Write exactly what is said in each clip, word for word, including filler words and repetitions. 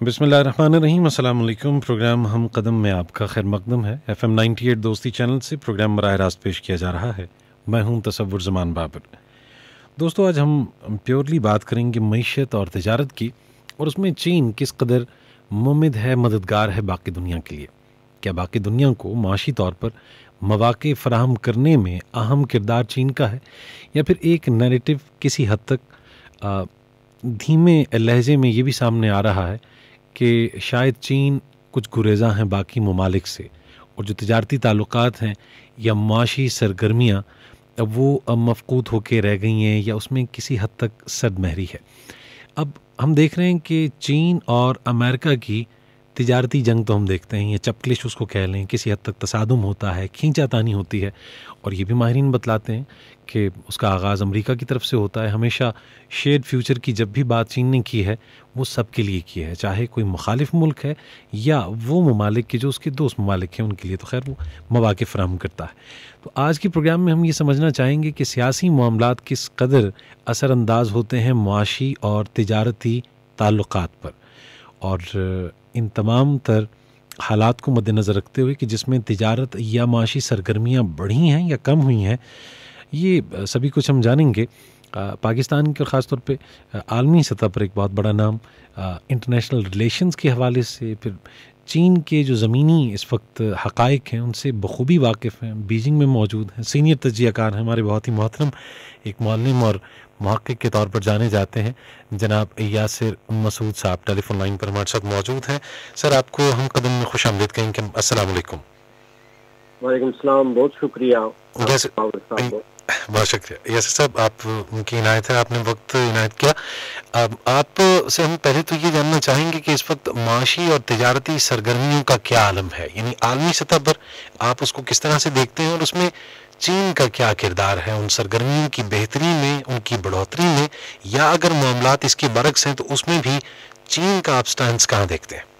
بسم اللہ الرحمن الرحیم، السلام علیکم۔ پروگرام ہم قدم میں آپ کا خیر مقدم ہے۔ ایف ایم نائنٹی ایٹ دوستی چینل سے پروگرام براہ راست پیش کیا جا رہا ہے۔ میں ہوں تصور زمان بابر۔ دوستو، آج ہم پیورلی بات کریں گے معیشت اور تجارت کی، اور اس میں چین کس قدر ممد ہے، مددگار ہے باقی دنیا کے لیے۔ کیا باقی دنیا کو معاشی طور پر مواقع فراہم کرنے میں اہم کردار چین کا ہے، یا پھر ایک نیریٹو کسی حد تک آ, دھیمے لہجے میں یہ بھی سامنے آ رہا ہے کہ شاید چین کچھ گریزاں ہیں باقی ممالک سے، اور جو تجارتی تعلقات ہیں یا معاشی سرگرمیاں اب وہ اب مفقود ہو کے رہ گئی ہیں، یا اس میں کسی حد تک سد مہری ہے۔ اب ہم دیکھ رہے ہیں کہ چین اور امریکہ کی تجارتی جنگ تو ہم دیکھتے ہیں، یا چپکلش اس کو کہہ لیں، کسی حد تک تصادم ہوتا ہے، کھینچا تانی ہوتی ہے، اور یہ بھی ماہرین بتلاتے ہیں کہ اس کا آغاز امریکہ کی طرف سے ہوتا ہے۔ ہمیشہ شیئرڈ فیوچر کی جب بھی بات چین نے کی ہے، وہ سب کے لیے کی ہے، چاہے کوئی مخالف ملک ہے یا وہ ممالک کے جو اس کے دوست ممالک ہیں، ان کے لیے تو خیر وہ مواقع فراہم کرتا ہے۔ تو آج کے پروگرام میں ہم یہ سمجھنا چاہیں گے کہ سیاسی معاملات کس قدر اثر انداز ہوتے ہیں معاشی اور تجارتی تعلقات پر، اور ان تمام تر حالات کو مد نظر رکھتے ہوئے کہ جس میں تجارت یا معاشی سرگرمیاں بڑھی ہیں یا کم ہوئی ہیں، یہ سبھی کچھ ہم جانیں گے۔ پاکستان کے خاص طور پہ عالمی سطح پر ایک بہت بڑا نام انٹرنیشنل ریلیشنز کے حوالے سے، پھر چین کے جو زمینی اس وقت حقائق ہیں ان سے بخوبی واقف ہیں، بیجنگ میں موجود ہیں، سینئر تجزیہ کار ہیں، ہمارے بہت ہی محترم ایک معلم اور محقق کے طور پر جانے جاتے ہیں جناب یاسر مسعود صاحب ٹیلی فون لائن پر ہمارے ساتھ موجود ہیں۔ سر، آپ کو ہم قدم میں خوش آمدید کہیں کہ السلام علیکم۔ وعلیکم السلام، بہت شکریہ۔ جیسے بہت شکریہ یاسر صاحب، آپ کی عنایت ہے، آپ نے وقت عنایت کیا۔ اب آپ سے ہم پہلے تو یہ جاننا چاہیں گے کہ اس وقت معاشی اور تجارتی سرگرمیوں کا کیا عالم ہے، یعنی عالمی سطح پر آپ اس کو کس طرح سے دیکھتے ہیں، اور اس میں چین کا کیا کردار ہے ان سرگرمیوں کی بہتری میں، ان کی بڑھوتری میں، یا اگر معاملات اس کے برعکس ہیں تو اس میں بھی چین کا آپ سٹانس کہاں دیکھتے ہیں؟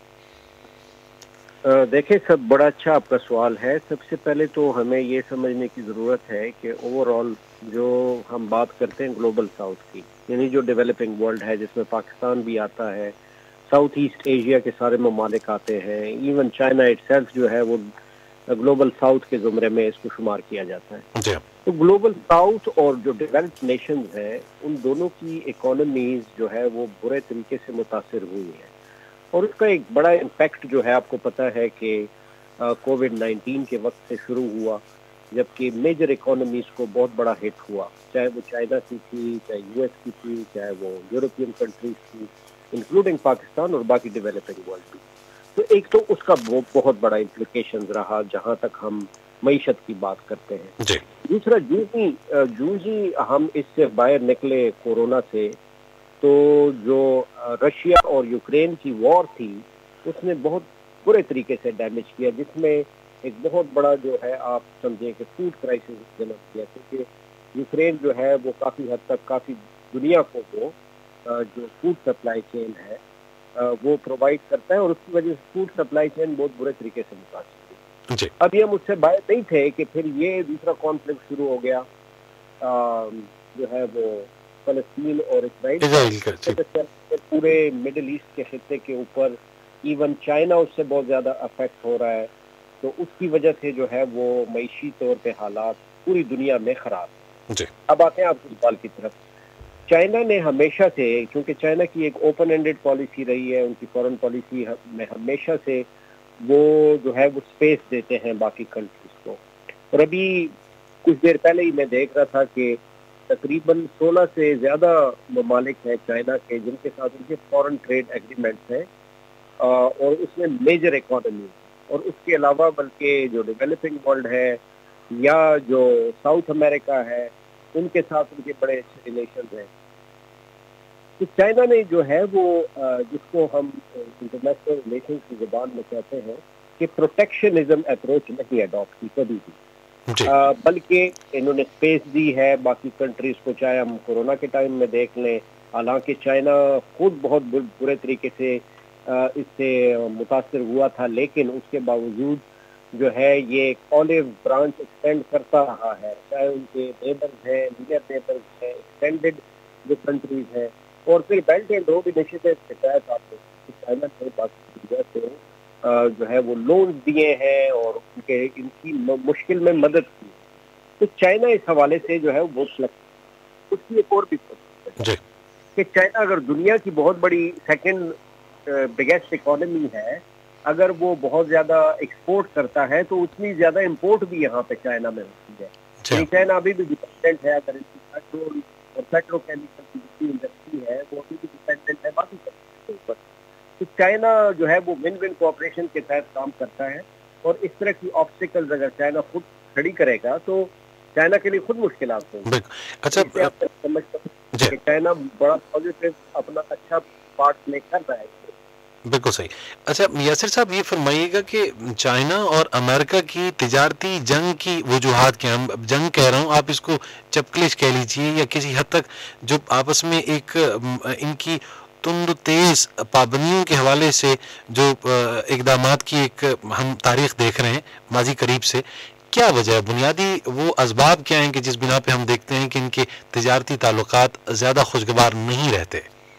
دیکھیں، سب بڑا اچھا آپ کا سوال ہے۔ سب سے پہلے تو ہمیں یہ سمجھنے کی ضرورت ہے کہ اوور آل جو ہم بات کرتے ہیں گلوبل ساؤتھ کی، یعنی جو ڈیولپنگ ورلڈ ہے جس میں پاکستان بھی آتا ہے، ساؤتھ ایسٹ ایشیا کے سارے ممالک آتے ہیں، ایون چائنا اٹ سیلف جو ہے وہ گلوبل ساؤتھ کے زمرے میں اس کو شمار کیا جاتا ہے۔ جی۔ تو گلوبل ساؤتھ اور جو ڈیولپڈ نیشنز ہیں، ان دونوں کی اکانومیز جو ہے وہ برے طریقے سے متاثر ہوئی ہیں، اور اس کا ایک بڑا امپیکٹ جو ہے آپ کو پتہ ہے کہ کووڈ نائنٹین کے وقت سے شروع ہوا، جبکہ میجر اکانومیز کو بہت بڑا ہٹ ہوا، چاہے وہ چائنا کی تھی، چاہے یو ایس کی تھی، چاہے وہ یورپین کنٹریز تھی، انکلوڈنگ پاکستان اور باقی ڈیولپنگ ورلڈ بھی۔ تو ایک تو اس کا بہت بڑا امپلیکیشنز رہا جہاں تک ہم معیشت کی بات کرتے ہیں۔ جی۔ دوسرا، جو ہی جو ہی ہم اس سے باہر نکلے کورونا سے، تو جو رشیا اور یوکرین کی وار تھی اس نے بہت برے طریقے سے ڈیمیج کیا، جس میں ایک بہت بڑا جو ہے آپ سمجھیں کہ فوڈ کرائسس جنم کیا، کیونکہ یوکرین جو ہے وہ کافی حد تک کافی دنیا کو وہ جو فوڈ سپلائی چین ہے وہ پرووائڈ کرتا ہے، اور اس کی وجہ سے فوڈ سپلائی چین بہت برے طریقے سے متاثر ہوئی۔ جی۔ اب یہ مجھ سے باہر نہیں تھے کہ پھر یہ دوسرا کانفلکٹ شروع ہو گیا جو ہے وہ فلسطین اور اسرائیل کا، پورے مڈل ایسٹ کے خطے کے اوپر ایون چائنا اس سے بہت زیادہ افیکٹ ہو رہا ہے، تو اس کی وجہ سے جو ہے وہ معیشی طور پہ حالات پوری دنیا میں خراب ہیں۔ جی۔ اب آتے ہیں آپ کے سوال کی طرف۔ چائنا نے ہمیشہ سے، کیونکہ چائنا کی ایک اوپن اینڈڈ پالیسی رہی ہے، ان کی فورن پالیسی میں ہمیشہ سے وہ جو ہے وہ اسپیس دیتے ہیں باقی کنٹریز کو، اور ابھی کچھ دیر پہلے ہی میں دیکھ رہا تھا کہ تقریباً سولہ سے زیادہ ممالک ہیں چائنا کے جن کے ساتھ ان کے فورن ٹریڈ ایگریمنٹس ہیں، اور اس میں میجر اکانومی، اور اس کے علاوہ بلکہ جو ڈیولپنگ ورلڈ ہے یا جو ساؤتھ امریکہ ہے ان کے ساتھ ان کے بڑے اچھے ریلیشنز ہیں۔ تو چائنا نے جو ہے وہ جس کو ہم انٹرنیشنل ریلیشنز کی زبان میں کہتے ہیں کہ پروٹیکشنزم اپروچ نہیں اڈاپٹ کی کبھی بھی، جی۔ بلکہ انہوں نے اسپیس دی ہے باقی کنٹریز کو، چاہے ہم کورونا کے ٹائم میں دیکھ لیں، حالانکہ چائنا خود بہت برے طریقے سے اس سے متاثر ہوا تھا، لیکن اس کے باوجود جو ہے یہ آلیو برانچ ایکسٹینڈ کرتا رہا ہے، چاہے ان کے نیبرز ہیں، نیئر نیبرز ہیں، ایکسٹینڈڈ جو کنٹریز ہیں، اور پھر بیلٹ اینڈ روڈ انیشیٹو کے تحت آپ اس چائنا نے باقی دنیا سے جو ہے وہ لون دیے ہیں اور ان کے ان کی مشکل میں مدد کی، تو چائنا اس حوالے سے جو ہے وہ بہت فلیکسیبل۔ اس کی ایک اور بھی جی کہ چائنا اگر دنیا کی بہت بڑی سیکنڈ بگیسٹ اکانومی ہے، اگر وہ بہت زیادہ ایکسپورٹ کرتا ہے تو اتنی زیادہ امپورٹ بھی یہاں پہ چائنا میں ہوتی ہے۔ یعنی چائنا ابھی بھی ڈپینڈنٹ ہے، اگر اس کی پیٹرول اور پیٹرو کیمیکل کی جتنی انڈسٹری ہے وہ ابھی بھی ڈپینڈنٹ ہے باقی کنٹریز کے اوپر۔ تو چائنا جو ہے وہ ون ون کوآپریشن کے تحت کام کرتا ہے، اور اس طرح کی آبسٹیکلز اگر چائنا خود کھڑی کرے گا تو چائنا کے لیے خود مشکلات ہوں گی۔ اچھا کہ چائنا بڑا پازیٹیو اپنا اچھا پارٹ پلے کر رہا ہے۔ بالکل صحیح۔ اچھا یاسر صاحب یہ فرمائیے گا کہ چائنا اور امریکہ کی تجارتی جنگ کی وجوہات کیا ہیں؟ جنگ کہہ رہا ہوں، آپ اس کو چپکلش کہہ لیجیے یا کسی حد تک جو آپس میں ایک ان کی تند تیز پابندیوں کے حوالے سے جو اقدامات کی ایک ہم تاریخ دیکھ رہے ہیں ماضی قریب سے، کیا وجہ ہے؟ بنیادی وہ اسباب کیا ہیں کہ جس بنا پہ ہم دیکھتے ہیں کہ ان کے تجارتی تعلقات زیادہ خوشگوار نہیں رہتے؟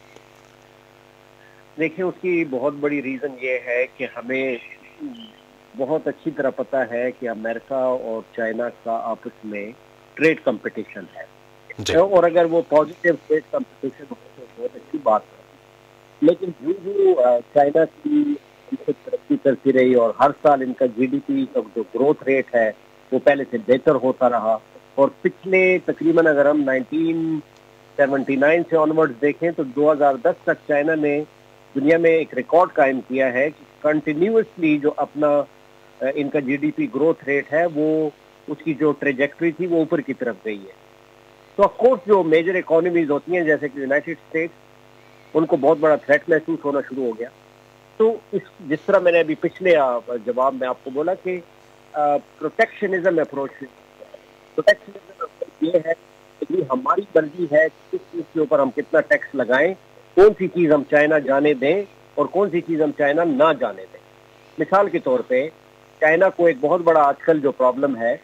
دیکھیں، اس کی بہت بڑی ریزن یہ ہے کہ ہمیں بہت اچھی طرح پتہ ہے کہ امریکہ اور چائنا کا آپس میں ٹریڈ کمپٹیشن ہے جی۔ اور اگر وہ پازیٹیو ٹریڈ کمپٹیشن ہو تو بہت اچھی بات ہے، لیکن جو جو چائنا کی ترقی کرتی رہی اور ہر سال ان کا جی ڈی پی کا جو گروتھ ریٹ ہے وہ پہلے سے بہتر ہوتا رہا، اور پچھلے تقریباً اگر ہم نائنٹین سیونٹی نائن سے آنورڈ دیکھیں تو دو ہزار دس تک چائنا نے دنیا میں ایک ریکارڈ قائم کیا ہے کہ کنٹینیوسلی جو اپنا ان کا G D P growth rate ہے وہ اس کی جو ٹریجیکٹری تھی وہ اوپر کی طرف گئی ہے۔ تو آف کورس جو میجر اکانومیز ہوتی ہیں جیسے کہ یونائٹڈ اسٹیٹس، ان کو بہت بڑا تھریٹ محسوس ہونا شروع ہو گیا۔ تو اس جس طرح میں نے ابھی پچھلے جواب میں آپ کو بولا کہ پروٹیکشنزم اپروچ، پروٹیکشنزم اپروچ یہ ہے کہ ہماری مرضی ہے کس چیز کے اوپر ہم کتنا ٹیکس لگائیں، کون سی چیز ہم چائنا جانے دیں اور کون سی چیز ہم چائنا نہ جانے دیں۔ مثال کے طور پہ چائنا کو ایک بہت بڑا آج کل جو پرابلم ہے،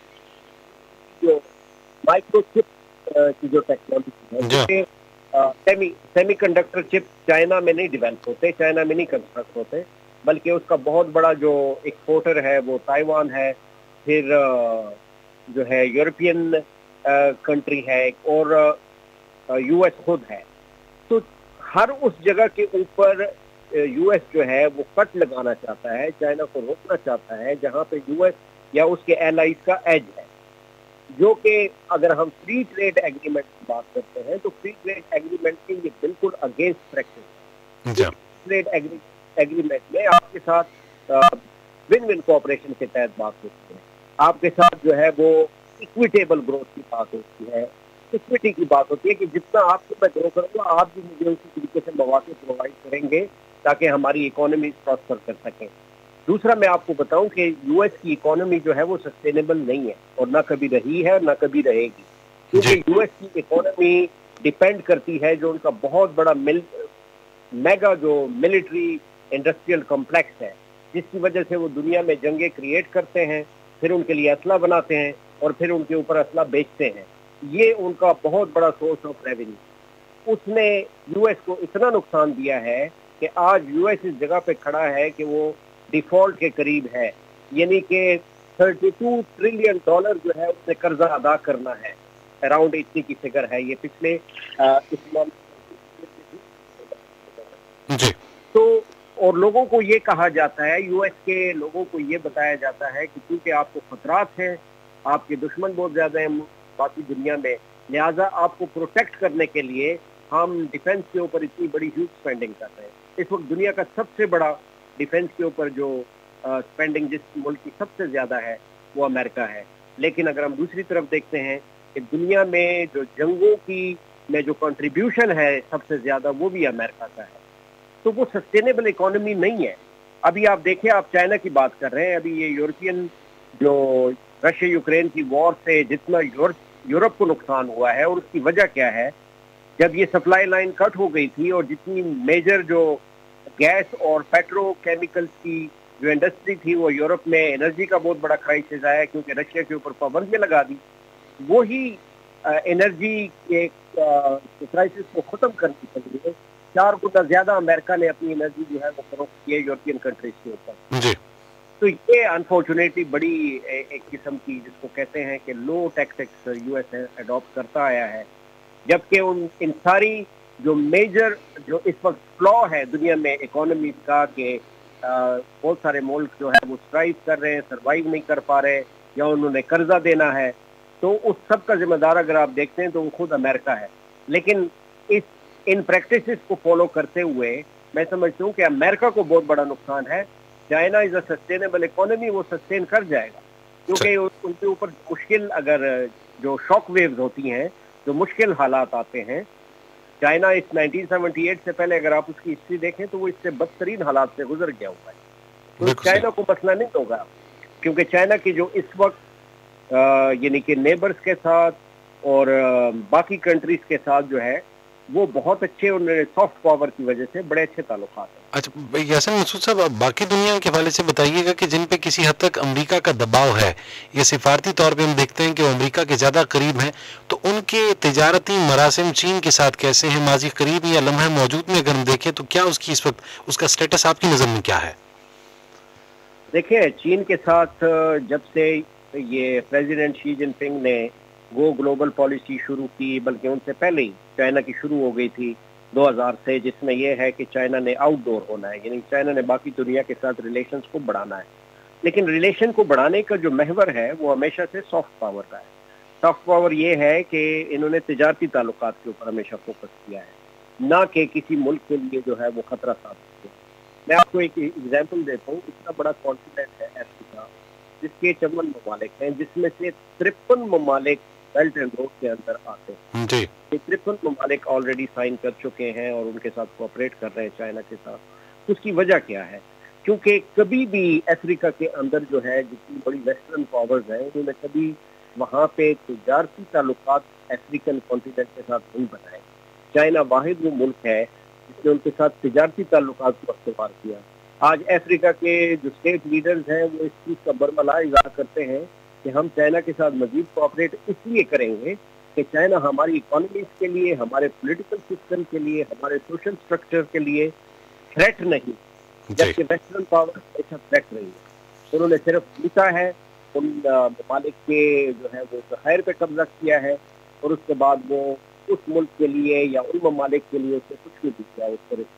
جو مائکرو چپ کی جو ٹیکنالوجی ہے، semi semiconductor chip China میں نہیں ڈیولپ ہوتے، چائنا میں نہیں کنسٹرکٹ ہوتے، بلکہ اس کا بہت بڑا جو ایکسپورٹر ہے وہ تائیوان ہے، پھر جو ہے یورپین کنٹری ہے، اور یو ایس خود ہے۔ تو ہر اس جگہ کے اوپر یو ایس جو ہے وہ کٹ لگانا چاہتا ہے، چائنا کو روکنا چاہتا ہے جہاں پہ یو ایس یا اس کے الائز کا ایج ہے، جو کہ اگر ہم فری ٹریڈ ایگریمنٹ کی بات کرتے ہیں تو فری ٹریڈ ایگریمنٹ کے یہ بالکل اگینسٹ پریکٹس ہے۔ ٹریڈ ایگریمنٹ میں آپ کے ساتھ ون ون کوآپریشن کے تحت بات ہوتی ہے، آپ کے ساتھ جو ہے وہ اکویٹیبل گروتھ کی بات ہوتی ہے، اکویٹی کی بات ہوتی ہے کہ جتنا آپ کو میں گرو کروں گا آپ بھی مجھے اسی طریقے سے مواقع پرووائڈ کریں گے تاکہ ہماری اکانومی پراسپر کر سکیں۔ دوسرا میں آپ کو بتاؤں کہ یو ایس کی اکانومی جو ہے وہ سسٹینیبل نہیں ہے، اور نہ کبھی رہی ہے اور نہ کبھی رہے گی، کیونکہ یو ایس کی اکانومی ڈیپینڈ کرتی ہے جو ان کا بہت بڑا مل میگا جو ملٹری انڈسٹریل کمپلیکس ہے، جس کی وجہ سے وہ دنیا میں جنگیں کریٹ کرتے ہیں، پھر ان کے لیے اسلحہ بناتے ہیں اور پھر ان کے اوپر اسلحہ بیچتے ہیں۔ یہ ان کا بہت بڑا سورس آف ریونیو۔ اس نے یو ایس کو اتنا نقصان دیا ہے کہ آج یو ایس اس جگہ پہ کھڑا ہے کہ وہ ڈیفالٹ کے قریب ہے، یعنی کہ تھرٹی ٹو ٹریلین ڈالر جو ہے اس نے قرضہ ادا کرنا ہے، اراؤنڈ اتنی کی فگر ہے یہ پچھلے جی۔ تو اور لوگوں کو یہ کہا جاتا ہے، یو ایس کے لوگوں کو یہ بتایا جاتا ہے کہ کیونکہ آپ کو خطرات ہیں، آپ کے دشمن بہت زیادہ ہیں باقی دنیا میں، لہٰذا آپ کو پروٹیکٹ کرنے کے لیے ہم ڈیفنس کے اوپر اتنی بڑی ہیوج اسپینڈنگ کر رہے ہیں۔ اس وقت دنیا کا سب سے بڑا ڈیفنس کے اوپر جو اسپینڈنگ جس ملک کی سب سے زیادہ ہے وہ امریکہ ہے۔ لیکن اگر ہم دوسری طرف دیکھتے ہیں کہ دنیا میں جو جنگوں کی میں جو کنٹریبیوشن ہے سب سے زیادہ وہ بھی امریکہ کا ہے، تو وہ سسٹینیبل اکانومی نہیں ہے۔ ابھی آپ دیکھیں، آپ چائنا کی بات کر رہے ہیں، ابھی یہ یورپین جو رشیا یوکرین کی وار سے جتنا یورپ کو نقصان ہوا ہے، اور اس کی وجہ کیا ہے؟ جب یہ سپلائی لائن کٹ ہو گئی تھی اور جتنی میجر جو گیس اور پیٹرو کیمیکلز کی جو انڈسٹری تھی وہ یورپ میں انرجی کا بہت بڑا کرائسس آیا کیونکہ رشیا کے اوپر پابندیاں لگا دی۔ وہی انرجی کے کرائسس کو ختم کرنے کے لیے چار گنا زیادہ امریکہ نے اپنی انرجی جو ہے وہ فروخت کی ہے یورپین کنٹریز کے اوپر جی تو یہ انفارچونیٹلی بڑی ایک قسم کی جس کو کہتے ہیں کہ low tactics U S adapt کرتا آیا ہے جبکہ ان ان ساری جو میجر جو اس وقت فلا ہے دنیا میں اکانومیز کا کہ بہت سارے ملک جو ہے وہ اسٹرائیو کر رہے ہیں سروائیو نہیں کر پا رہے یا انہوں نے قرضہ دینا ہے تو اس سب کا ذمہ دار اگر آپ دیکھتے ہیں تو وہ خود امریکہ ہے لیکن اس ان پریکٹسز کو فالو کرتے ہوئے میں سمجھتا ہوں کہ امریکہ کو بہت بڑا نقصان ہے China is a sustainable economy وہ سسٹین کر جائے گا کیونکہ ان کے اوپر مشکل اگر جو شاک ویوز ہوتی ہیں جو مشکل حالات آتے ہیں چائنا اس نائنٹین سیونٹی ایٹ سے پہلے اگر آپ اس کی ہسٹری دیکھیں تو وہ اس سے بدترین حالات سے گزر گیا ہوا ہے تو چائنا کو مسئلہ نہیں ہوگا کیونکہ چائنا کی جو اس وقت یعنی کہ نیبرز کے ساتھ اور باقی کنٹریز کے ساتھ جو ہے وہ بہت اچھے انہوں نے سافٹ پاور کی وجہ سے بڑے اچھے تعلقات ہیں. اچھا یاسر مسعود صاحب آپ باقی دنیا کے حوالے سے بتائیے گا کہ جن پہ کسی حد تک امریکہ کا دباؤ ہے یہ سفارتی طور پہ ہم دیکھتے ہیں کہ وہ امریکہ کے زیادہ قریب ہیں تو ان کے تجارتی مراسم چین کے ساتھ کیسے ہیں ماضی قریب یا لمحہ موجود میں اگر ہم دیکھیں تو کیا اس کی اس وقت اس کا سٹیٹس آپ کی نظر میں کیا ہے؟ دیکھیں چین کے ساتھ جب سے یہ پریزیڈنٹ شی جن پنگ نے وہ گلوبل پالیسی شروع کی بلکہ ان سے پہلے ہی چائنا کی شروع ہو گئی تھی دو ہزار سے جس میں یہ ہے کہ چائنا نے آؤٹ ڈور ہونا ہے یعنی چائنا نے باقی دنیا کے ساتھ ریلیشنز کو بڑھانا ہے لیکن ریلیشن کو بڑھانے کا جو محور ہے وہ ہمیشہ سے سافٹ پاور کا ہے سافٹ پاور یہ ہے کہ انہوں نے تجارتی تعلقات کے اوپر ہمیشہ فوکس کیا ہے نہ کہ کسی ملک کے لیے جو ہے وہ خطرہ ثابت کیا میں آپ کو ایک ایگزامپل دیتا ہوں اتنا بڑا کانٹیننٹ ہے افریقہ جس کے چون ممالک ہیں جس میں سے ترپن ممالک بیلٹ اینڈ روڈ کے اندر آتے ہیں جی یہ ترپن ممالک آلریڈی سائن کر چکے ہیں اور ان کے ساتھ کوآپریٹ کر رہے ہیں چائنا کے ساتھ اس کی وجہ کیا ہے کیونکہ کبھی بھی افریقہ کے اندر جو ہے جتنی بڑی ویسٹرن پاورز ہیں انہوں نے کبھی وہاں پہ تجارتی تعلقات افریقن کانٹیننٹ کے ساتھ نہیں بنائے چائنا واحد وہ ملک ہے جس نے ان کے ساتھ تجارتی تعلقات کو استوار کیا آج افریقہ کے جو اسٹیٹ لیڈرز ہیں وہ اس چیز کا برملا اظہار کرتے ہیں کہ ہم چائنا کے ساتھ مزید کوآپریٹ اس لیے کریں گے کہ چائنا ہماری اکانومیز کے لیے ہمارے پولیٹیکل سسٹم کے لیے ہمارے سوشل سٹرکچر کے لیے تھریٹ نہیں جبکہ ویسٹرن پاور ایسا تھریٹ نہیں ہے انہوں نے صرف جیتا ہے ان ممالک کے جو ہے وہ ذخائر پہ قبضہ کیا ہے اور اس کے بعد وہ اس ملک کے لیے یا ان ممالک کے لیے اس سے کچھ نہیں دیا اس پر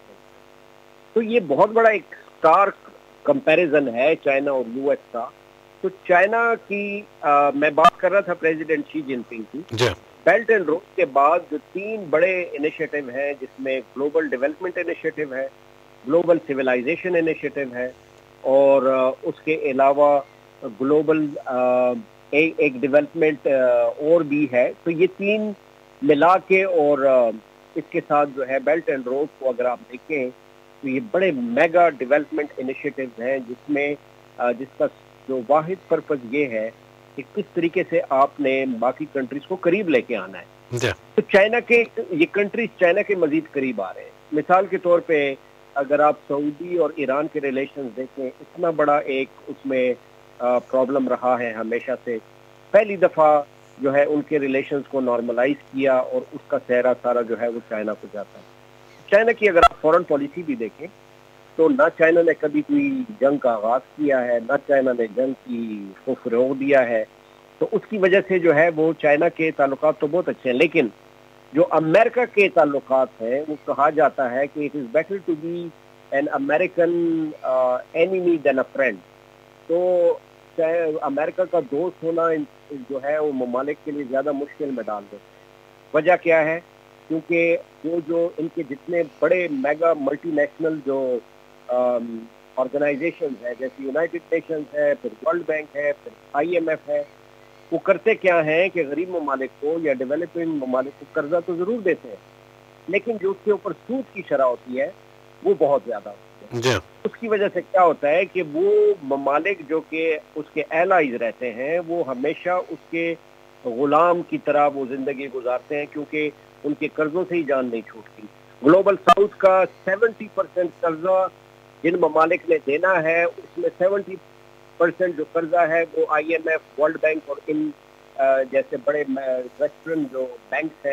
تو یہ بہت بڑا ایک اسٹارک کمپیریزن ہے چائنا اور یو ایس کا تو چائنا کی آ, میں بات کر رہا تھا پریزیڈنٹ شی جن پنگ کی جی بیلٹ اینڈ روڈ کے بعد جو تین بڑے انیشیٹو ہیں جس میں گلوبل ڈیولپمنٹ انیشیٹو ہے گلوبل سویلائزیشن انیشیٹو ہے اور آ, اس کے علاوہ گلوبل آ, ایک ڈیولپمنٹ اور بھی ہے تو یہ تین ملا کے اور آ, اس کے ساتھ جو ہے بیلٹ اینڈ روڈ کو اگر آپ دیکھیں تو یہ بڑے میگا ڈیولپمنٹ انیشیٹوز ہیں جس میں آ, جس کا جو واحد پرپز یہ ہے کہ کس طریقے سے آپ نے باقی کنٹریز کو قریب لے کے آنا ہے جی تو چائنا کے یہ کنٹریز چائنا کے مزید قریب آ رہے ہیں مثال کے طور پہ اگر آپ سعودی اور ایران کے ریلیشنز دیکھیں اتنا بڑا ایک اس میں پرابلم رہا ہے ہمیشہ سے پہلی دفعہ جو ہے ان کے ریلیشنز کو نارملائز کیا اور اس کا سہرا سارا جو ہے وہ چائنا کو جاتا ہے چائنا کی اگر آپ فورن پالیسی بھی دیکھیں تو نہ چائنا نے کبھی کوئی جنگ کا آغاز کیا ہے نہ چائنا نے جنگ کی کو فروغ دیا ہے تو اس کی وجہ سے جو ہے وہ چائنا کے تعلقات تو بہت اچھے ہیں لیکن جو امریکہ کے تعلقات ہیں وہ کہا جاتا ہے کہ it is better to be an American enemy than a friend تو امریکہ کا دوست ہونا جو ہے وہ ممالک کے لیے زیادہ مشکل میں ڈال دیتا ہے وجہ کیا ہے کیونکہ وہ جو ان کے جتنے بڑے میگا ملٹی نیشنل جو آرگنائزیشن ہے جیسے یونائٹڈ نیشنز ہے پھر ورلڈ بینک ہے پھر آئی ایم ایف ہے وہ کرتے کیا ہیں کہ غریب ممالک کو یا ڈیولپنگ ممالک کو قرضہ تو ضرور دیتے ہیں لیکن جو اس کے اوپر سود کی شرح ہوتی ہے وہ بہت زیادہ ہوتی ہے جی اس کی وجہ سے کیا ہوتا ہے کہ وہ ممالک جو کہ اس کے ایلائز رہتے ہیں وہ ہمیشہ اس کے غلام کی طرح وہ زندگی گزارتے ہیں کیونکہ ان کے قرضوں سے ہی جان نہیں چھوٹتی گلوبل ساؤتھ کا سیونٹی پرسینٹ قرضہ جن ممالک نے دینا ہے اس میں سیونٹی پرسینٹ جو قرضہ ہے وہ I M F world bank اور ان جیسے بڑے ویسٹرن جو بینکس ہیں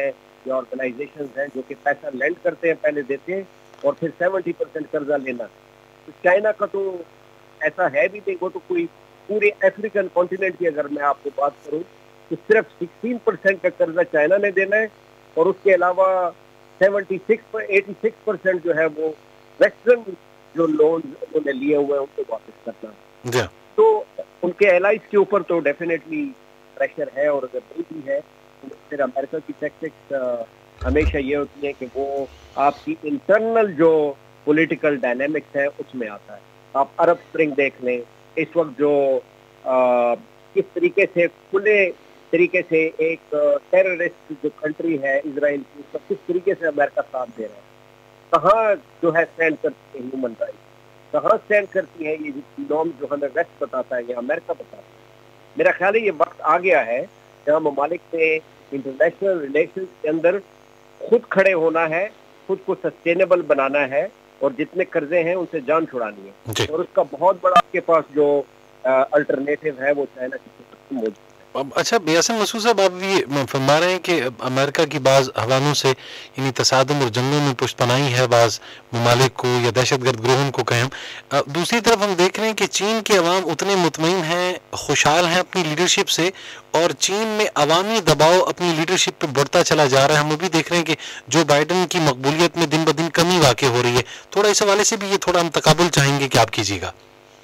یا آرگنائزیشنز ہیں جو کہ پیسہ لینڈ کرتے ہیں, پہلے دیتے ہیں اور پھر سیونٹی پرسینٹ قرضہ لینا. تو چائنا کا تو ایسا ہے بھی نہیں, وہ تو کوئی پورے افریقن کانٹیننٹ کی اگر میں آپ کو بات کروں تو صرف سکسٹین پرسینٹ کا قرضہ چائنا نے دینا ہے, اور اس کے علاوہ seventy six eighty six percent جو ہے وہ ویسٹرن جو لون انہوں نے لیے ہوئے ہیں ان کو واپس کرنا ہے. yeah. تو ان کے الائز کے اوپر تو ڈیفینیٹلی پریشر ہے, اور اگر نہیں بھی ہے پھر امریکہ کی ٹیکٹکس ہمیشہ یہ ہوتی ہے کہ وہ آپ کی انٹرنل جو پولیٹیکل ڈائنامکس ہے اس میں آتا ہے. آپ عرب اسپرنگ دیکھ لیں, اس وقت جو کس طریقے سے کھلے طریقے سے ایک ٹیررسٹ جو کنٹری ہے اسرائیل کی, اس کا کس طریقے سے امریکہ ساتھ دے رہا ہے, کہاں جو ہے اسٹینڈ کرتی ہے ہیومن رائٹ, کہاں اسٹینڈ کرتی ہے یہ نام جو ہمیں ویسٹ بتاتا ہے یا امریکہ بتاتا ہے. میرا خیال ہے یہ وقت آ گیا ہے جہاں ممالک سے انٹرنیشنل ریلیشنز کے اندر خود کھڑے ہونا ہے, خود کو سسٹینیبل بنانا ہے, اور جتنے قرضے ہیں ان سے جان چھڑانی ہے, اور اس کا بہت بڑا آپ کے پاس جو الٹرنیٹو ہے وہ چائنا کی طرف سے موجود ہے. اچھا یاسر مسعود صاحب, آپ یہ فرما رہے ہیں کہ امریکہ کی بعض حوالوں سے یعنی تصادم اور جنگوں میں پشت پناہی ہے بعض ممالک کو یا دہشت گرد گروہوں کو قائم. دوسری طرف ہم دیکھ رہے ہیں کہ چین کے عوام اتنے مطمئن ہیں, خوشحال ہیں اپنی لیڈرشپ سے, اور چین میں عوامی دباؤ اپنی لیڈرشپ پہ بڑھتا چلا جا رہا ہے. ہم بھی دیکھ رہے ہیں کہ جو بائیڈن کی مقبولیت میں دن بدن کمی واقع ہو رہی ہے. تھوڑا اس حوالے سے بھی یہ تھوڑا ہم تقابل چاہیں گے کہ آپ کیجیے گا.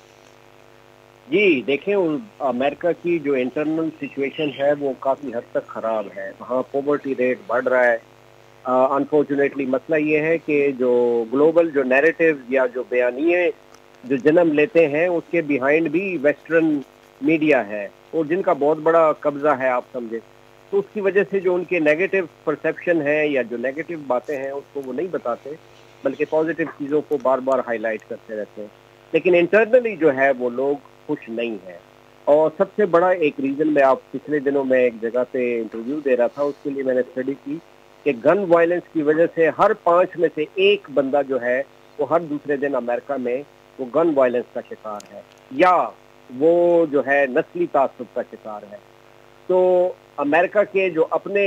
جی دیکھیں, امریکہ کی جو انٹرنل سچویشن ہے وہ کافی حد تک خراب ہے. وہاں پاورٹی ریٹ بڑھ رہا ہے. انفارچونیٹلی مسئلہ یہ ہے کہ جو گلوبل جو نیریٹیو یا جو بیانیے جو جنم لیتے ہیں اس کے بیہائنڈ بھی ویسٹرن میڈیا ہے, اور جن کا بہت بڑا قبضہ ہے آپ سمجھے. تو اس کی وجہ سے جو ان کے نیگیٹو پرسیپشن ہے یا جو نیگیٹو باتیں ہیں اس کو وہ نہیں بتاتے, بلکہ پازیٹیو چیزوں کو بار بار ہائی لائٹ کرتے رہتے ہیں. لیکن انٹرنلی جو ہے وہ لوگ خوش نہیں ہے. اور سب سے بڑا ایک ریزن, میں آپ پچھلے دنوں میں ایک جگہ پہ انٹرویو دے رہا تھا, اس کے لیے میں نے اسٹڈی کی کہ گن وائلنس کی وجہ سے ہر پانچ میں سے ایک بندہ جو ہے وہ ہر دوسرے دن امریکہ میں وہ گن وائلنس کا شکار ہے, یا وہ جو ہے نسلی تعصب کا شکار ہے. تو امریکہ کے جو اپنے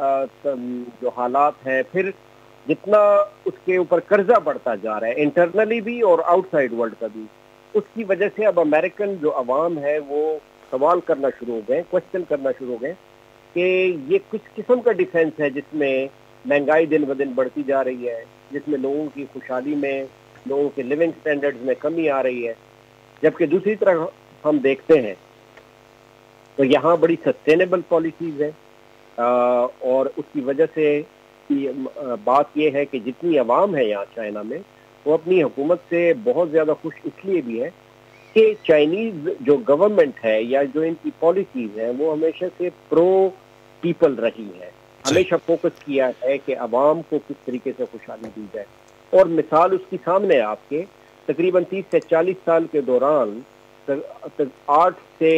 جو حالات ہیں, پھر جتنا اس کے اوپر قرضہ بڑھتا جا رہا ہے انٹرنلی بھی اور آؤٹ سائڈ ورلڈ کا بھی, اس کی وجہ سے اب امریکن جو عوام ہے وہ سوال کرنا شروع ہو گئے, کوشچن کرنا شروع ہو گئے کہ یہ کس قسم کا ڈیفینس ہے جس میں مہنگائی دن بدن بڑھتی جا رہی ہے, جس میں لوگوں کی خوشحالی میں, لوگوں کے لیونگ سٹینڈرڈز میں کمی آ رہی ہے. جبکہ دوسری طرف ہم دیکھتے ہیں تو یہاں بڑی سسٹینیبل پالیسیز ہیں, اور اس کی وجہ سے بات یہ ہے کہ جتنی عوام ہے یہاں چائنا میں وہ اپنی حکومت سے بہت زیادہ خوش اس لیے بھی ہے کہ چائنیز جو گورنمنٹ ہے یا جو ان کی پالیسیز ہیں وہ ہمیشہ سے پرو پیپل رہی ہے, ہمیشہ فوکس کیا ہے کہ عوام کو کس طریقے سے خوشحالی دی جائے. اور مثال اس کی سامنے آپ کے تقریباً تیس سے چالیس سال کے دوران آٹھ سے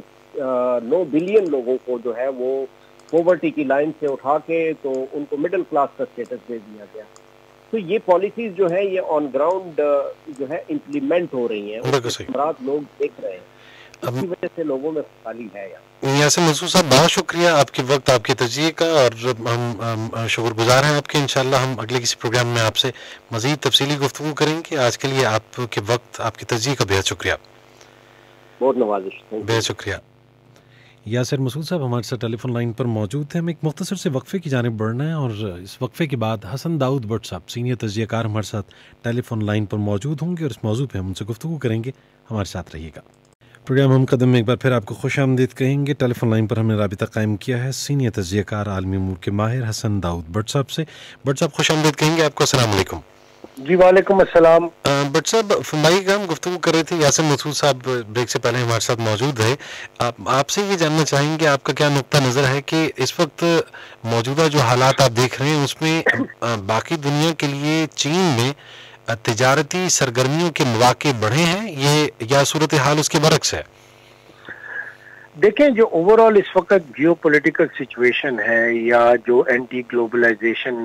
نو بلین لوگوں کو جو ہے وہ پاورٹی کی لائن سے اٹھا کے تو ان کو مڈل کلاس کا اسٹیٹس دے دیا گیا. تو یہ پالیسیز جو ہے یہ آن گراؤنڈ جو ہے امپلیمنٹ ہو رہی ہیں, اس کے مراد لوگ دیکھ رہے ہیں, اس کی وجہ سے لوگوں میں خوشحالی ہے. یاسر مسعود صاحب بہت شکریہ آپ کے وقت, آپ کے تجزیے کا, اور ہم شکر گزار ہیں آپ کے. انشاءاللہ ہم اگلے کسی پروگرام میں آپ سے مزید تفصیلی گفتگو کریں گے. آج کے لیے آپ کے وقت, آپ کے تجزیے کا بہت شکریہ. بہت نوازش, بہت شکریہ. یاسر مسعود صاحب ہمارے ساتھ ٹیلی فون لائن پر موجود ہیں. ہم ایک مختصر سے وقفے کی جانب بڑھنا ہے, اور اس وقفے کے بعد حسن داؤد بٹ صاحب سینئر تجزیہ کار ہمارے ساتھ ٹیلی فون لائن پر موجود ہوں گے, اور اس موضوع پہ ہم ان سے گفتگو کریں گے. ہمارے ساتھ رہیے گا. پروگرام ہم قدم میں ایک بار پھر آپ کو خوش آمدید کہیں گے. ٹیلی فون لائن پر ہم نے رابطہ قائم کیا ہے سینئر تجزیہ کار عالمی امور کے ماہر حسن داؤد بٹ صاحب سے. بٹ صاحب خوش آمدید کہیں گے آپ کو. السلام علیکم. جی وعلیکم السلام. بٹ صاحب فرمائیے گا, ہم گفتگو کر رہے تھے, یاسر مسعود صاحب بریک سے پہلے ہمارے ساتھ موجود رہے. آپ آپ سے یہ جاننا چاہیں گے آپ کا کیا نقطہ نظر ہے کہ اس وقت موجودہ جو حالات آپ دیکھ رہے ہیں اس میں باقی دنیا کے لیے چین میں تجارتی سرگرمیوں کے مواقع بڑھے ہیں یہ, یا صورتحال اس کے برعکس ہے؟ دیکھیں, جو اوور آل اس وقت جیو پولیٹیکل سچویشن ہے یا جو اینٹی گلوبلائزیشن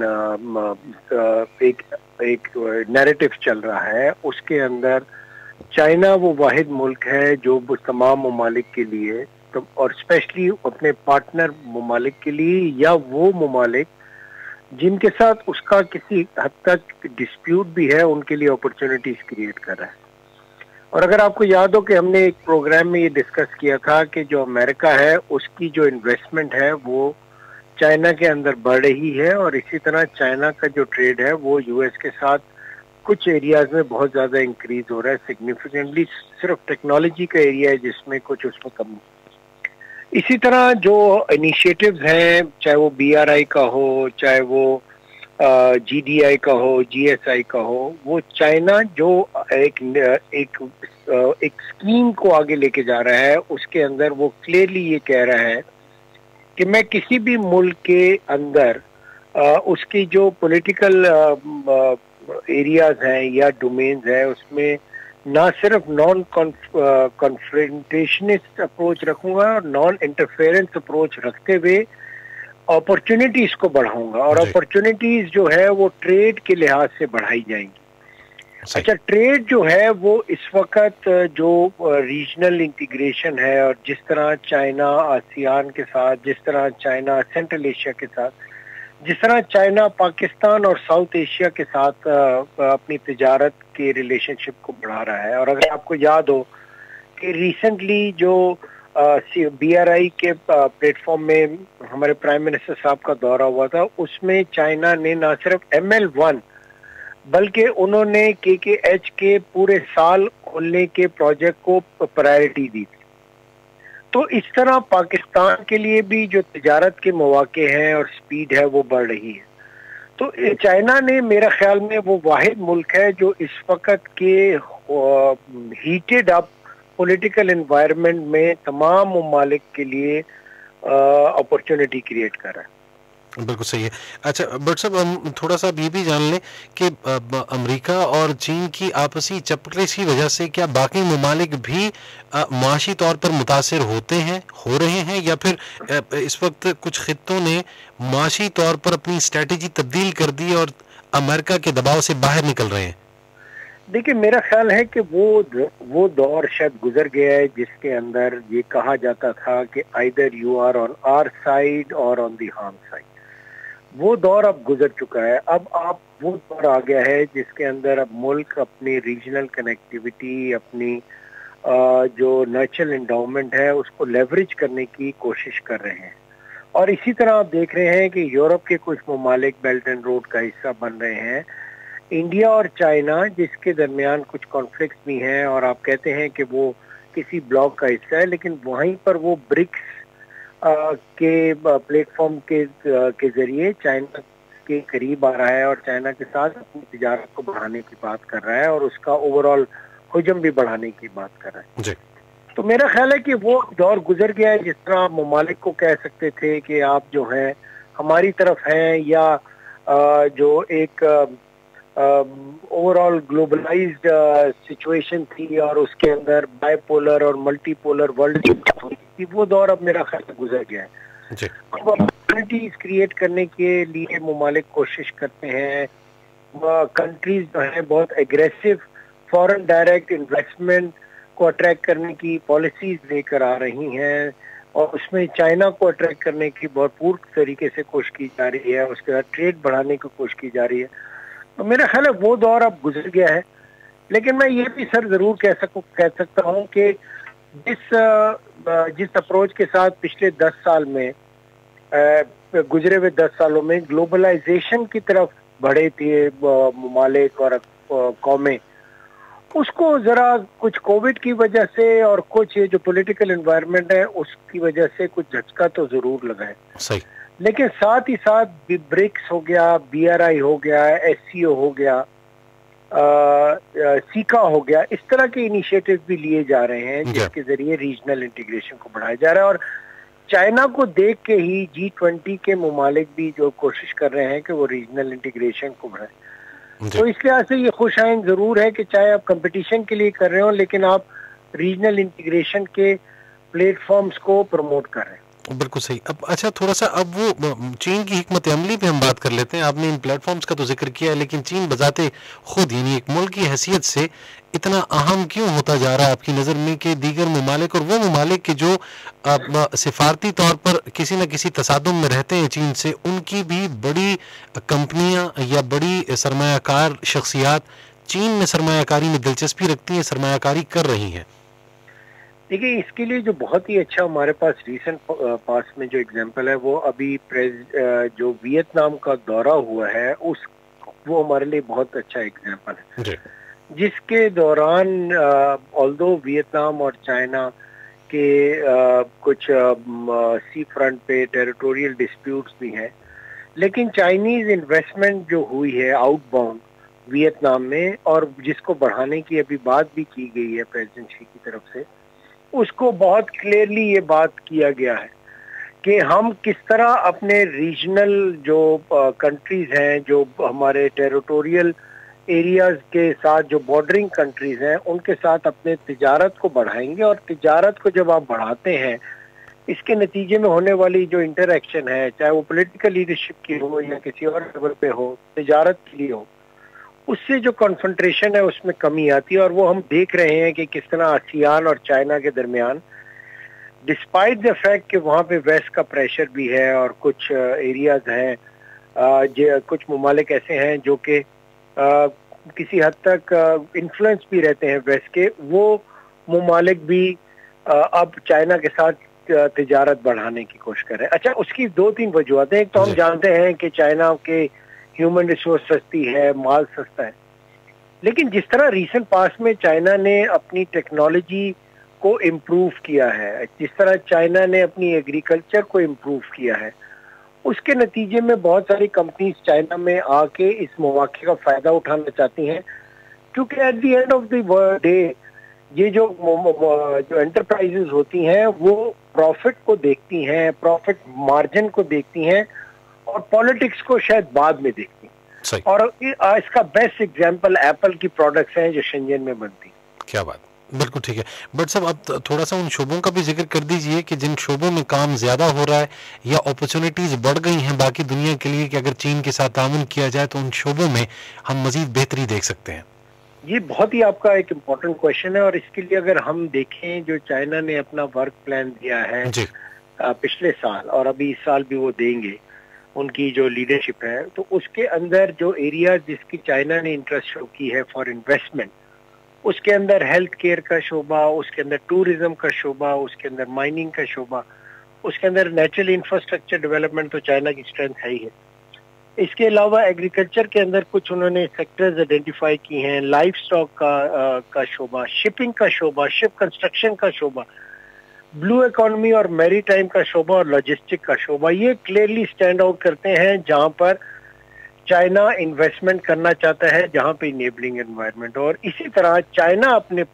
ایک ایک نیریٹو چل رہا ہے, اس کے اندر چائنا وہ واحد ملک ہے جو تمام ممالک کے لیے اور اسپیشلی اپنے پارٹنر ممالک کے لیے یا وہ ممالک جن کے ساتھ اس کا کسی حد تک ڈسپیوٹ بھی ہے ان کے لیے اپرچونٹیز کریٹ کر رہا ہے. اور اگر آپ کو یاد ہو کہ ہم نے ایک پروگرام میں یہ ڈسکس کیا تھا کہ جو امریکہ ہے اس کی جو انویسٹمنٹ ہے وہ چائنا کے اندر بڑھ رہی ہے، اور اسی طرح چائنا کا جو ٹریڈ ہے وہ یو ایس کے ساتھ کچھ ایریاز میں بہت زیادہ انکریز ہو رہا ہے سگنیفیکنٹلی. صرف ٹیکنالوجی کا ایریا ہے جس میں کچھ اس میں کمی. اسی طرح جو انیشیٹوز ہیں چاہے وہ بی آر آئی کا ہو، چاہے وہ جی ڈی آئی کا ہو، جی ایس آئی کا ہو، وہ چائنا جو ایک ایک ایک اسکیم کو آگے لے کے جا رہا ہے اس کے اندر وہ کلیئرلی یہ کہہ رہا ہے کہ میں کسی بھی ملک کے اندر اس کی جو پولیٹیکل ایریاز ہیں یا ڈومینز ہیں اس میں نہ صرف نان کنفرنٹیشنسٹ اپروچ رکھوں گا اور نان انٹرفیئرنس اپروچ رکھتے ہوئے اپرچونٹیز کو بڑھاؤں گا، اور اپرچونٹیز جو ہے وہ ٹریڈ کے لحاظ سے بڑھائی جائیں گی. اچھا، ٹریڈ جو ہے وہ اس وقت جو ریجنل انٹیگریشن ہے اور جس طرح چائنا آسیان کے ساتھ، جس طرح چائنا سینٹرل ایشیا کے ساتھ، جس طرح چائنا پاکستان اور ساؤتھ ایشیا کے ساتھ اپنی تجارت کے ریلیشن شپ کو بڑھا رہا ہے. اور اگر آپ کو یاد ہو کہ ریسنٹلی جو بی آر آئی کے پلیٹ فارم میں ہمارے پرائم منسٹر صاحب کا دورہ ہوا تھا، اس میں چائنا نے نہ صرف ایم ایل ون بلکہ انہوں نے کے کے ایچ کے پورے سال کھولنے کے پروجیکٹ کو پرائرٹی دی تھی. تو اس طرح پاکستان کے لیے بھی جو تجارت کے مواقع ہیں اور سپیڈ ہے وہ بڑھ رہی ہے. تو چائنا نے میرا خیال میں وہ واحد ملک ہے جو اس وقت کے ہیٹڈ اپ پولیٹیکل انوائرمنٹ میں تمام ممالک کے لیے اپرچونٹی کریٹ کر رہا ہے. بالکل صحیح ہے. اچھا بٹ صاحب ہم تھوڑا سا یہ بھی جان لیں کہ امریکہ اور چین کی آپسی چپکلیس کی وجہ سے کیا باقی ممالک بھی معاشی طور پر متاثر ہوتے ہیں ہو رہے ہیں، یا پھر اس وقت کچھ خطوں نے معاشی طور پر اپنی اسٹریٹجی تبدیل کر دی اور امریکہ کے دباؤ سے باہر نکل رہے ہیں؟ دیکھیں میرا خیال ہے کہ وہ وہ دور شاید گزر گیا ہے جس کے اندر یہ کہا جاتا تھا کہ either you are on our side اور آن دی ہارم سائڈ. وہ دور اب گزر چکا ہے. اب آپ وہ دور آ گیا ہے جس کے اندر اب ملک اپنی ریجنل کنیکٹیویٹی، اپنی جو نیچرل انڈاؤمنٹ ہے اس کو لیوریج کرنے کی کوشش کر رہے ہیں. اور اسی طرح آپ دیکھ رہے ہیں کہ یورپ کے کچھ ممالک بیلٹ اینڈ روڈ کا حصہ بن رہے ہیں. انڈیا اور چائنا جس کے درمیان کچھ کانفلکٹس بھی ہیں اور آپ کہتے ہیں کہ وہ کسی بلاک کا حصہ ہے، لیکن وہیں پر وہ برکس کے پلیٹ فارم کے کے ذریعے چائنا کے قریب آ رہا ہے اور چائنا کے ساتھ اپنی تجارت کو بڑھانے کی بات کر رہا ہے اور اس کا اوور آل حجم بھی بڑھانے کی بات کر رہا ہے. جی. تو میرا خیال ہے کہ وہ دور گزر گیا ہے جس طرح ممالک کو کہہ سکتے تھے کہ آپ جو ہیں ہماری طرف ہیں، یا جو ایک اوور آل گلوبلائزڈ سچویشن تھی اور اس کے اندر بائی پولر اور ملٹی پولر ورلڈ تھی، وہ دور اب میرا خیال گزر گیا ہے. جی. اب اپرچونٹیز کریٹ کرنے کے لیے ممالک کوشش کرتے ہیں. کنٹریز جو ہیں بہت ایگریسو فورن ڈائریکٹ انویسٹمنٹ کو اٹریکٹ کرنے کی پالیسیز لے کر آ رہی ہیں، اور اس میں چائنا کو اٹریکٹ کرنے کی بھرپور طریقے سے کوشش کی جا رہی ہے، اس کے بعد ٹریڈ بڑھانے کی کوشش کی جا رہی ہے. تو میرا خیال ہے وہ دور اب گزر گیا ہے. لیکن میں یہ بھی سر ضرور کہہ سکوں کہہ سکتا ہوں کہ جس جس اپروچ کے ساتھ پچھلے دس سال میں گزرے ہوئے دس سالوں میں گلوبلائزیشن کی طرف بڑھے تھے ممالک اور قومیں، اس کو ذرا کچھ کووڈ کی وجہ سے اور کچھ جو پولیٹیکل انوائرمنٹ ہے اس کی وجہ سے کچھ جھٹکا تو ضرور لگا ہے. صحیح. لیکن ساتھ ہی ساتھ برکس ہو گیا، بی آر آئی ہو گیا، ایس سی او ہو گیا، سیکا ہو گیا، اس طرح کے انیشیٹو بھی لیے جا رہے ہیں جس کے ذریعے ریجنل انٹیگریشن کو بڑھایا جا رہا ہے. اور چائنا کو دیکھ کے ہی جی ٹوینٹی کے ممالک بھی جو کوشش کر رہے ہیں کہ وہ ریجنل انٹیگریشن کو بڑھائیں. تو اس لحاظ سے یہ خوش آئند ضرور ہے کہ چاہے آپ کمپٹیشن کے لیے کر رہے ہوں لیکن آپ ریجنل انٹیگریشن کے پلیٹ فارمز کو پروموٹ کر رہے ہیں. بالکل صحیح. اب اچھا تھوڑا سا اب وہ چین کی حکمت عملی پہ ہم بات کر لیتے ہیں. آپ نے ان پلیٹ فارمز کا تو ذکر کیا ہے، لیکن چین بذات خود یعنی ایک ملک کی حیثیت سے اتنا اہم کیوں ہوتا جا رہا ہے آپ کی نظر میں کہ دیگر ممالک اور وہ ممالک کے جو سفارتی طور پر کسی نہ کسی تصادم میں رہتے ہیں چین سے، ان کی بھی بڑی کمپنیاں یا بڑی سرمایہ کار شخصیات چین میں سرمایہ کاری میں دلچسپی رکھتی ہیں، سرمایہ کاری کر رہی ہیں؟ دیکھیے اس کے لیے جو بہت ہی اچھا ہمارے پاس ریسنٹ پاس میں جو اگزامپل ہے وہ ابھی جو ویتنام کا دورہ ہوا ہے، اس وہ ہمارے لیے بہت اچھا اگزامپل ہے جی. جس کے دوران آلدو ویتنام اور چائنا کے کچھ سی فرنٹ پہ ٹیریٹوریل ڈسپیوٹس بھی ہیں، لیکن چائنیز انویسٹمنٹ جو ہوئی ہے آؤٹ باؤنڈ ویتنام میں، اور جس کو بڑھانے کی ابھی بات بھی کی گئی ہے پریزیڈنٹ شی کی طرف سے، اس کو بہت کلیئرلی یہ بات کیا گیا ہے کہ ہم کس طرح اپنے ریجنل جو کنٹریز ہیں، جو ہمارے ٹیریٹوریل ایریاز کے ساتھ جو بارڈرنگ کنٹریز ہیں، ان کے ساتھ اپنے تجارت کو بڑھائیں گے. اور تجارت کو جب آپ بڑھاتے ہیں، اس کے نتیجے میں ہونے والی جو انٹریکشن ہے، چاہے وہ پولیٹیکل لیڈرشپ کی ہو یا کسی اور لیول پہ ہو، تجارت کے لیے ہو، اس سے جو کنفنٹریشن ہے اس میں کمی آتی ہے. اور وہ ہم دیکھ رہے ہیں کہ کس طرح آسیان اور چائنا کے درمیان ڈسپائٹ دا فیکٹ کہ وہاں پہ ویسٹ کا پریشر بھی ہے اور کچھ ایریاز ہیں، کچھ ممالک ایسے ہیں جو کہ کسی حد تک انفلوئنس بھی رہتے ہیں ویسٹ کے، وہ ممالک بھی اب چائنا کے ساتھ تجارت بڑھانے کی کوشش کر رہے ہیں. اچھا، اس کی دو تین وجوہات ہیں. ایک تو ہم جانتے ہیں کہ چائنا کے ہیومن ریسورس سستی ہے، مال سستا ہے، لیکن جس طرح ریسنٹ پاس میں چائنا نے اپنی ٹیکنالوجی کو امپروو کیا ہے، جس طرح چائنا نے اپنی ایگریکلچر کو امپروو کیا ہے، اس کے نتیجے میں بہت ساری کمپنیز چائنا میں آ کے اس مواقع کا فائدہ اٹھانا چاہتی ہیں، کیونکہ at the end of the day یہ جو جو انٹرپرائزز ہوتی ہیں وہ پروفٹ کو دیکھتی ہیں، پروفٹ مارجن کو دیکھتی ہیں، اور پالیٹکس کو شاید بعد میں دیکھتی ہیں. اور اس کا بیسٹ ایگزامپل ایپل کی پروڈکٹس ہیں جو شنجن میں بنتی ہیں. کیا بات، بالکل ٹھیک ہے. بٹ صاحب اب تھوڑا سا ان شعبوں کا بھی ذکر کر دیجئے کہ جن شعبوں میں کام زیادہ ہو رہا ہے یا اپرچونٹیز بڑھ گئی ہیں باقی دنیا کے لیے کہ اگر چین کے ساتھ تعاون کیا جائے تو ان شعبوں میں ہم مزید بہتری دیکھ سکتے ہیں. یہ بہت ہی آپ کا ایک امپورٹنٹ کویشچن ہے، اور اس کے لیے اگر ہم دیکھیں جو چائنا نے اپنا ورک پلان دیا ہے جی. پچھلے سال اور ابھی اس سال بھی وہ دیں گے، ان کی جو لیڈرشپ ہے، تو اس کے اندر جو ایریا جس کی چائنا نے انٹرسٹ شو کی ہے فار انویسٹمنٹ، اس کے اندر ہیلتھ کیئر کا شعبہ، اس کے اندر ٹورزم کا شعبہ، اس کے اندر مائننگ کا شعبہ، اس کے اندر نیچرل انفراسٹرکچر ڈیولپمنٹ تو چائنا کی اسٹرینتھ ہے ہی ہے. اس کے علاوہ ایگریکلچر کے اندر کچھ انہوں نے سیکٹرز آئیڈینٹیفائی کی ہیں، لائف سٹاک کا کا شعبہ، شپنگ کا شعبہ، شپ کنسٹرکشن کا شعبہ، بلو اکانومی اور میری ٹائم کا شعبہ اور لاجسٹک کا شعبہ. یہ کلیئرلی اسٹینڈ آؤٹ کرتے ہیں جہاں پر چائنا انویسٹمنٹ کرنا چاہتا ہے، جہاں پہ انیبلنگ انوائرمنٹ. اور اسی طرح چائنا اپنے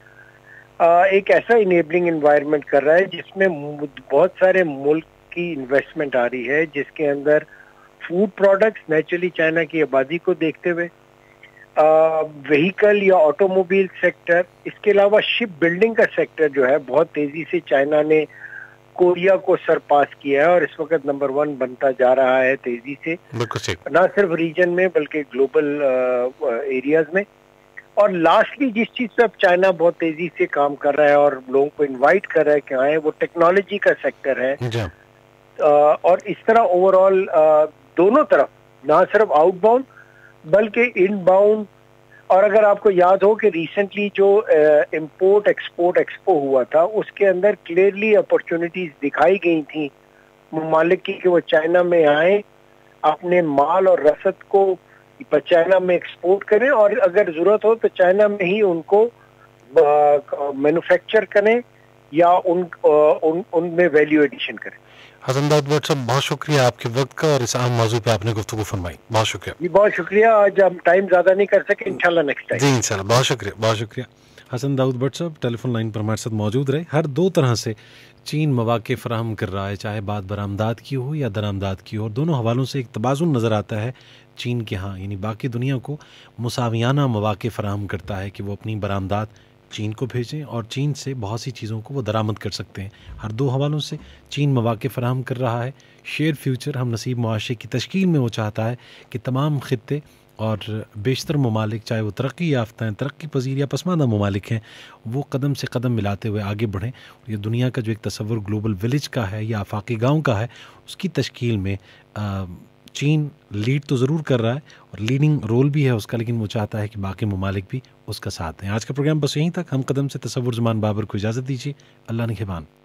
پاس ایک ایسا انیبلنگ انوائرمنٹ کر رہا ہے جس میں بہت سارے ملک کی انویسٹمنٹ آ رہی ہے، جس کے اندر فوڈ پروڈکٹس نیچرلی چائنا کی آبادی کو دیکھتے ہوئے، وہیکل یا آٹو موبائل سیکٹر، اس کے علاوہ شپ بلڈنگ کا سیکٹر جو ہے بہت تیزی سے چائنا نے کوریا کو سرپاس کیا ہے اور اس وقت نمبر ون بنتا جا رہا ہے تیزی سے، نہ صرف ریجن میں بلکہ گلوبل ایریاز میں. اور لاسٹلی جس چیز پہ اب چائنا بہت تیزی سے کام کر رہا ہے اور لوگوں کو انوائٹ کر رہا ہے کہ آئیں، وہ ٹیکنالوجی کا سیکٹر ہے. اور اس طرح اوور آل دونوں طرف، نہ صرف آؤٹ باؤنڈ بلکہ ان باؤنڈ. اور اگر آپ کو یاد ہو کہ ریسنٹلی جو امپورٹ ایکسپورٹ ایکسپو ہوا تھا، اس کے اندر کلیئرلی اپرچونٹیز دکھائی گئی تھیں ممالک کی کہ وہ چائنا میں آئیں، اپنے مال اور رسد کو چائنا میں ایکسپورٹ کریں، اور اگر ضرورت ہو تو چائنا میں ہی ان کو مینوفیکچر کریں یا ان ان میں ویلیو ایڈیشن کریں. حسن داؤد بٹ صاحب، بہت شکریہ آپ کے وقت کا اور اس اہم موضوع پہ آپ نے گفتگو فرمائی. بہت شکریہ. جی بہت شکریہ. آج ہم ٹائم زیادہ نہیں کر سکے، انشاءاللہ نیکسٹ ٹائم. جی انشاءاللہ. بہت شکریہ بہت شکریہ حسن داؤد بٹ صاحب ٹیلی فون لائن پر ہمارے ساتھ موجود رہے. ہر دو طرح سے چین مواقع فراہم کر رہا ہے، چاہے بات برآمدات کی ہو یا درآمدات کی ہو، اور دونوں حوالوں سے ایک توازن نظر آتا ہے چین کے ہاں، یعنی باقی دنیا کو مساویانہ مواقع فراہم کرتا ہے کہ وہ اپنی برآمدات چین کو بھیجیں اور چین سے بہت سی چیزوں کو وہ درآمد کر سکتے ہیں۔ ہر دو حوالوں سے چین مواقع فراہم کر رہا ہے۔ شیئر فیوچر ہم نصیب معاشرے کی تشکیل میں وہ چاہتا ہے کہ تمام خطے اور بیشتر ممالک، چاہے وہ ترقی یافتہ ہیں، ترقی پذیر یا پسماندہ ممالک ہیں، وہ قدم سے قدم ملاتے ہوئے آگے بڑھیں۔ یہ دنیا کا جو ایک تصور گلوبل ولیج کا ہے یا آفاقی گاؤں کا ہے، اس کی تشکیل میں چین لیڈ تو ضرور کر رہا ہے اور لیڈنگ رول بھی ہے اس کا، لیکن وہ چاہتا ہے کہ باقی ممالک بھی اس کا ساتھ دیں۔ آج کا پروگرام بس یہیں تک۔ ہم قدم سے تصور زمان بابر کو اجازت دیجیے۔ اللہ نگہبان۔